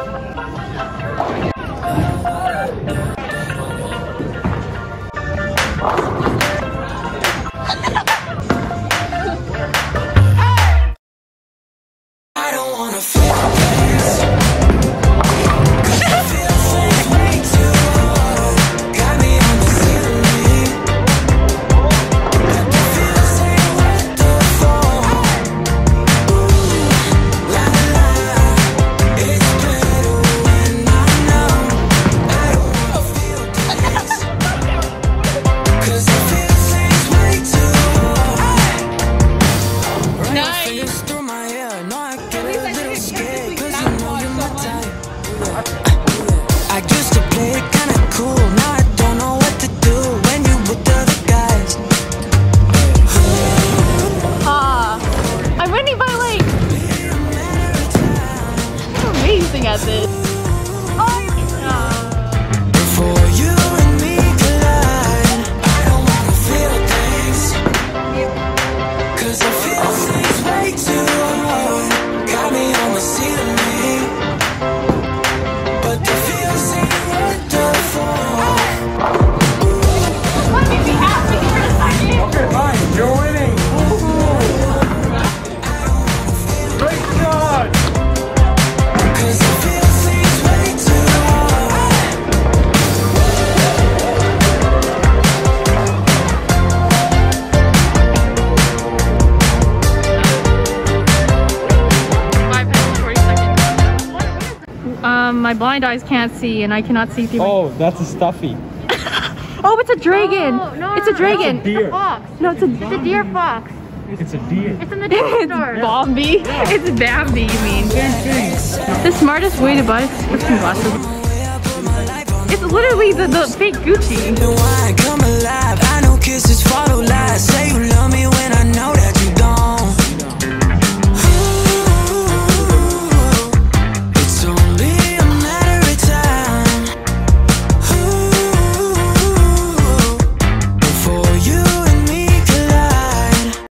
At this. Oh my God. Before you and me collide, I don't wanna feel things, 'cause I feel things way too hard. Got me on the ceiling, but the feels ain't worth the fall. Let me be happy for a second. Okay, fine, you're winning. Great shot. My blind eyes can't see, and I cannot see through. Oh, that's a stuffy. Oh, it's a dragon! Oh, no, it's a dragon! It's a deer. Fox. No, it's a deer fox. It's a deer. It's in the deer It's store. Bambi. It's Bambi, you mean? The smartest way to buy prescription glasses. It's literally the fake Gucci. I come alive. I know kisses fall